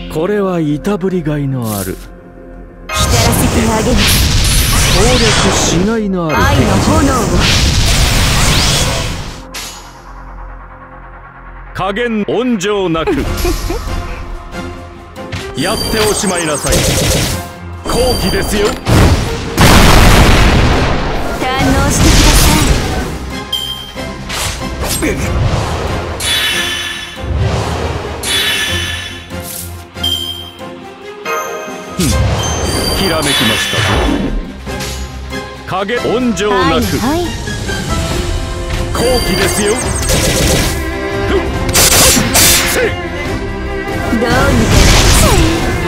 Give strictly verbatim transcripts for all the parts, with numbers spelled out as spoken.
これはいたぶりがいのある。 浸らせてあげる。 攻略しがいのある愛の炎を。 加減温情なくやっておしまいなさい。好機ですよ。 堪能してください。 ひらめきましたぞ。影温情なく、 はいはい、 好機ですよ。 どうにかなっちゃ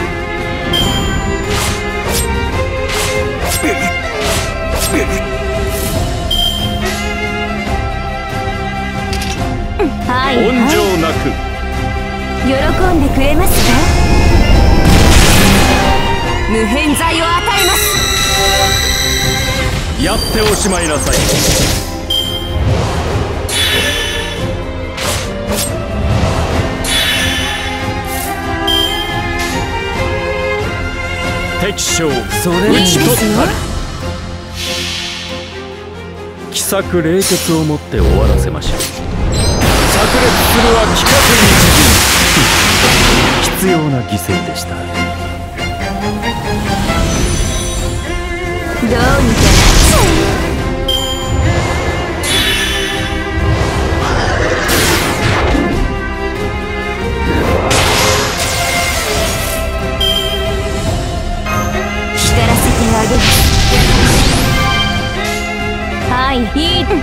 え。はいはい、 温情なく喜んでくれますか。無偏罪を与えます。 やっておしまいなさい。敵将それ打ち取ったり。奇策冷血をもって終わらせましょう。炸裂するは聞かずに必要な犠牲でした。 どうにかなっちゃえ。あげる。はい、いい。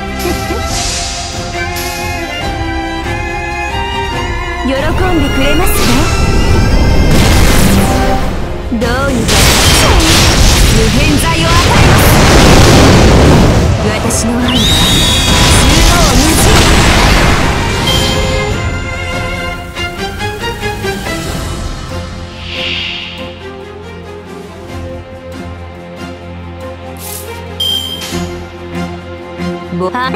喜んでくれますね。どうにか無偏罪を与えます。私の愛は縦横無尽。ごはん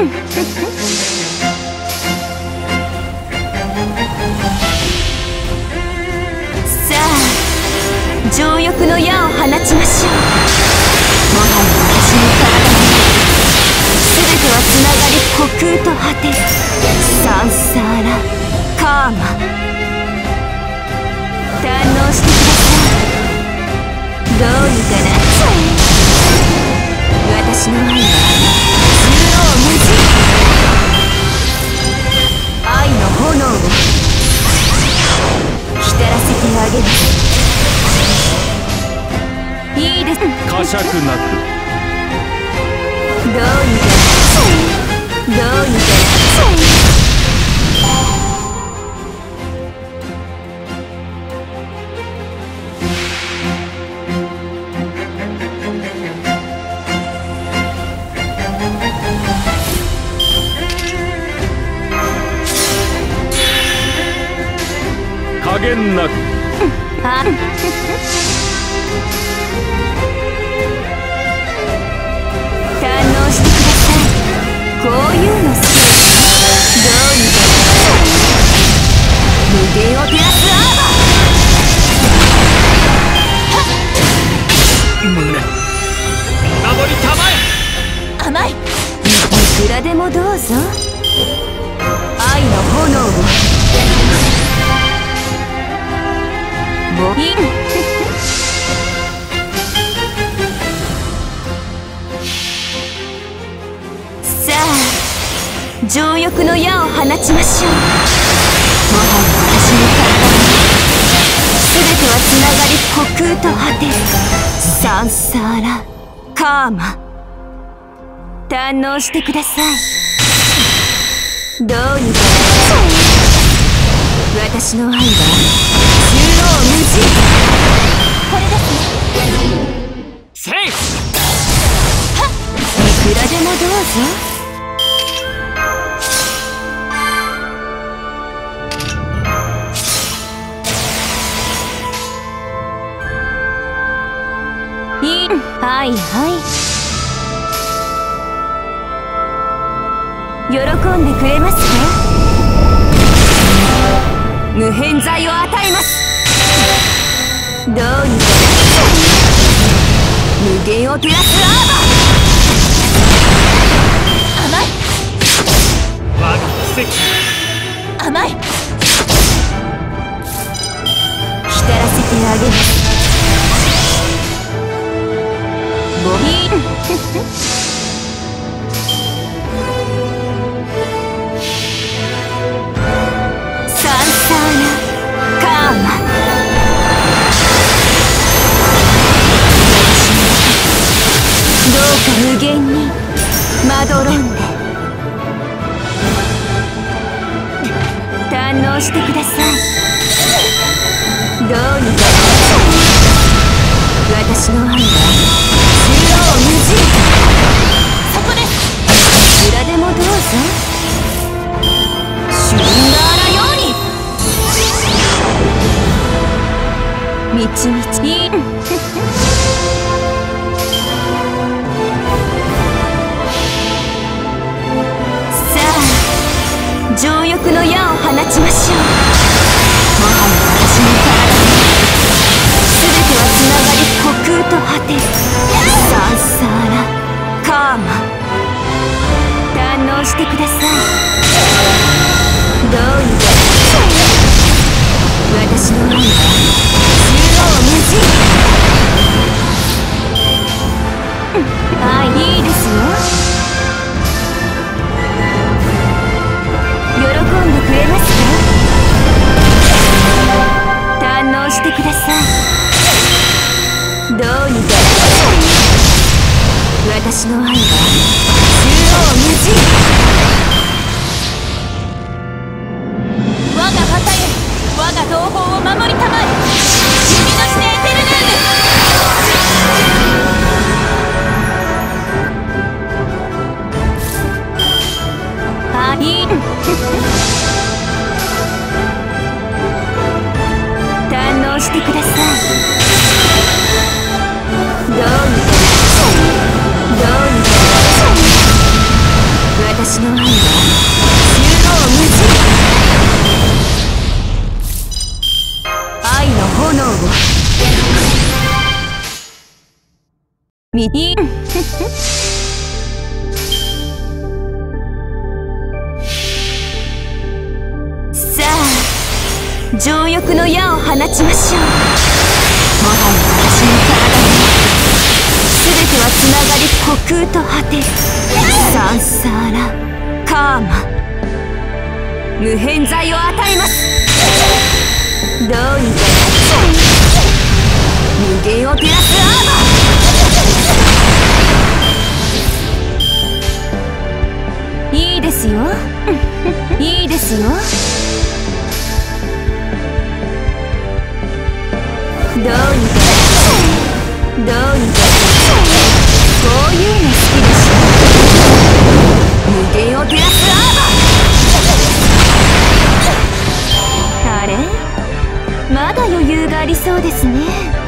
さあ情欲の矢を放ちましょう。もはや私の体に全てはつながり虚空と果てる。サンサーラカーマ堪能してください。どうにかなっちゃえ。私の愛は愛の炎を浸らせてあげます。いいです。 呵責なくどうにかなっちゃえ。どうにかなっちゃえ。 加減なくあ堪能してください。こういうの好き。どうにか無限を照らすアーバー。 胸守りたまえ。 甘い。いくらでもどうぞ。愛の炎をボインさあ情欲の矢を放ちましょう。もはや私の体に全てはつながり虚空と果てる。サンサーラカーマ堪能してください。どうにかなっちゃえ。私の愛は縦横無尽。これですね。 セーフ。 はっ、いくらでもどうぞ。いい。はいはい。喜んでくれますか。無偏罪を与えます。 どうにか無限を照らすアーマー。甘い我が奇跡。 甘い浸らせてあげます。ボビーサンサーナカーマ。どうか無限にまどろんで堪能してください。どうにか私の愛は縦横無尽。そこです。いくらでもどうぞ。シュリンガーラようにみちみちいいさあ情欲の矢を放ちましょう。もはや私の体すべてはつながり虚空と果てる。サンサーラカーマ堪能してください。どうにか私の愛は縦横無尽。愛いいですよ。喜んでくれますか。堪能してください。どうにか私の愛は縦横無尽。我が旗よ我が同胞を守りたまえ。君のしてエテルヌーム。あいい堪能してください。どうにかどうにか私の愛は縦横無尽。愛の炎を見にさあ情欲の矢を放ちましょう。もはや私の体すべてはつながり虚空と果てる。サンサーラカーマ無辺罪を与えます。どうにか無限を照らすアーマー。いいですよいいですよ。どうにかどうにかこういうの好きでしょ。無限を照らすアーマー。あれまだ余裕がありそうですね。